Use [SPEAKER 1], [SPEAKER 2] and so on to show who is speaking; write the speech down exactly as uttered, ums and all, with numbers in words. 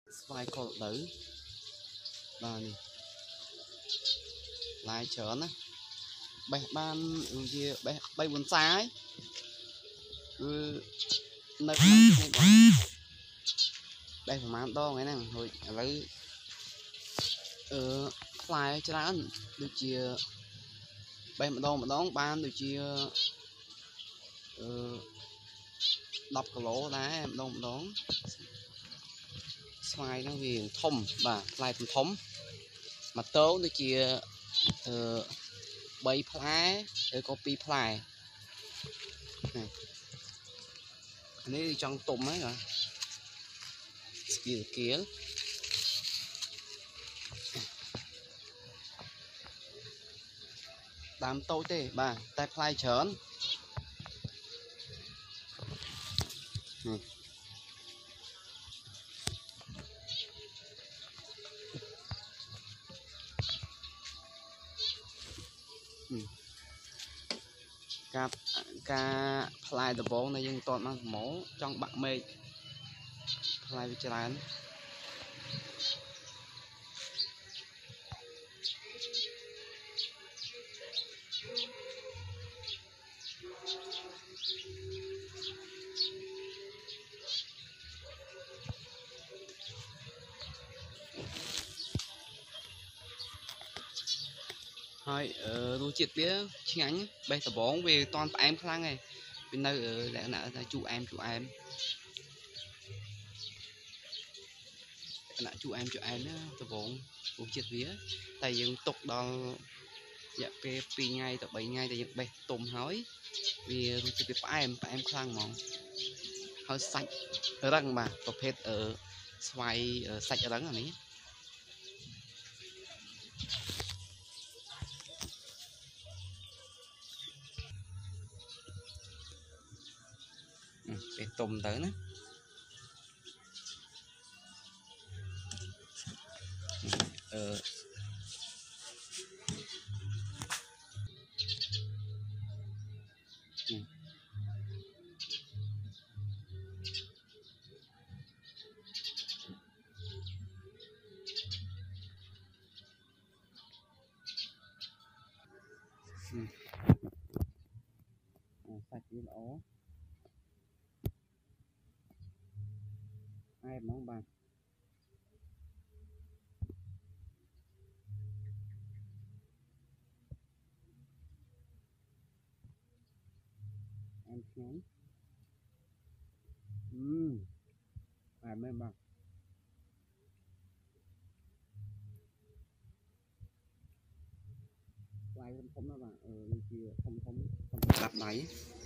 [SPEAKER 1] Xoay con tử bà này lại trở nó bè ban gì bè bay buồn xa ấy ừ, nơi này còn đây phải mang to cái này hồi lấy ờ lại cho ăn được chia bay mà đo mà đón ban được chia ờ đập cái lỗ đá em đo mà đón xoay nó vì thông và lại thành thống mà tố được chia ờ bay phá để copy fly này này trong tôm ấy rồi kia kia đám tôi thế bà tay fly chớn ừ. Ừ. Ca ca fly the ball này nhưng toàn mang máu trong bạn mê fly với trái thôi ờ đôi chiết bía chi nhánh bây giờ bóng về toàn em khang này bên đây ở lẽ nãy là chú em chú em lại chú em chú em á tờ bóng cũng chiết vía tại dựng tục đó dạ pe pi ngay tập bảy ngay tại dựng bè tôm hói vì đôi chiết bía em em khang mong hơi sạch răng mà tập hết ở xoay sạch ở đắng là ní để tôm tới nữa ờ ừ. Ừ. À, sạch đi lỗ ai mong bằng em xuống ừ ai mới bằng lại không thống nó bạn ờ kia không thống không đặt máy